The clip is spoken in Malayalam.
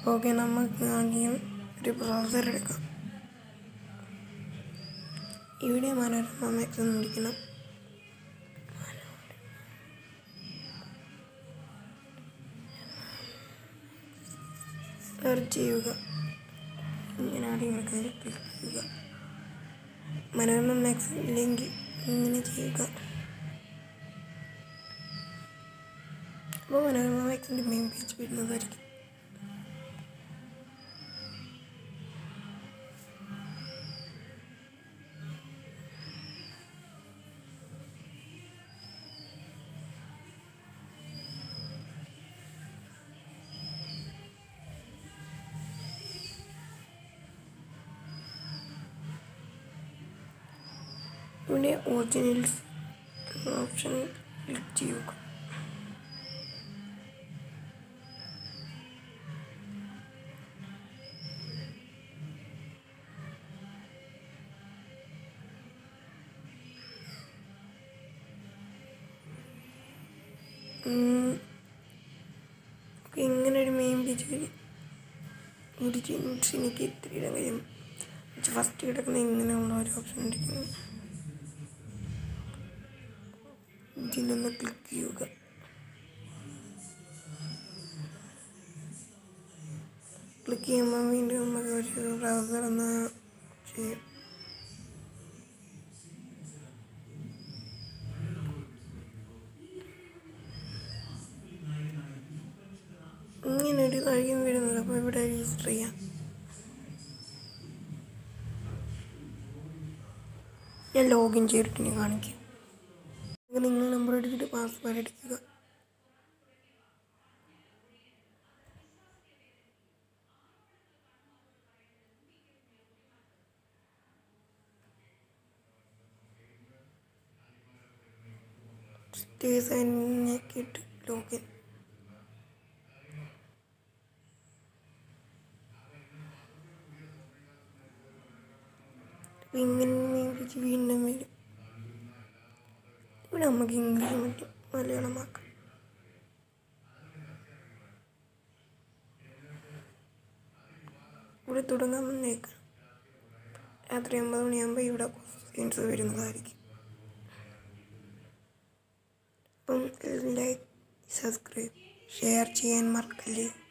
ഓക്കെ, നമുക്ക് ആദ്യം ഒരു ബ്രൗസർ എടുക്കാം. ഇവിടെ മനോരമ മാക്സ് എന്ന് വിളിക്കണം. സെർച്ച് ചെയ്യുക. ഇങ്ങനെ ആദ്യം ക്ലിക്ക് ചെയ്യുക. മനോരമ മാക്സ് ഇല്ലെങ്കിൽ ഇങ്ങനെ ചെയ്യുക. അപ്പോൾ മനോരമ മാക്സിൻ്റെ മെയിൻ പേജ് വരുന്നതായിരിക്കും. ഇവിടെ ഒറിജിനൽസ് ഓപ്ഷൻ ക്ലിക്ക് ചെയ്യുക. ഇങ്ങനെ ഒരു മെയിൻ പേജ് വരും. ഒറിജിനൽസ് എനിക്ക് ഇത്ര ഇടാൻ കഴിയും. ഫസ്റ്റ് കിടക്കുന്ന ഇങ്ങനെയുള്ള ഒരു ഓപ്ഷൻ ഇരിക്കുന്നു. ഇതിലൊന്ന് ക്ലിക്ക് ചെയ്യുക. ക്ലിക്ക് ചെയ്യുമ്പോൾ വീണ്ടും നമുക്ക് ഒരു ബ്രൗസർ എന്ന് ചെയ്യും. ഇങ്ങനെ ഒരു കാര്യം വരുന്നത്. അപ്പോൾ ഇവിടെ രജിസ്റ്റർ ചെയ്യാം. ഞാൻ ലോഗിൻ ചെയ്തിട്ട് ഇനി കാണിക്കാം. നിങ്ങൾ നമ്പർ എടുത്തിട്ട് പാസ്വേഡ് എടുക്കുക. സൈനിട്ട് ലോഗിൻ. ഇങ്ങനെ വീണ്ടും വരും. ഇവിടെ നമുക്ക് ഇംഗ്ലീഷ് പറ്റും, മലയാളമാക്കാം. ഇവിടെ തുടങ്ങാൻ വന്നേക്കാം. രാത്രി 9 മണിയാകുമ്പോൾ ഇവിടെ ക്വസ്റ്റ്യൻസ് വരുന്നതായിരിക്കും. അപ്പം ലൈക്ക്, സബ്സ്ക്രൈബ്, ഷെയർ ചെയ്യാൻ മറക്കല്ലേ.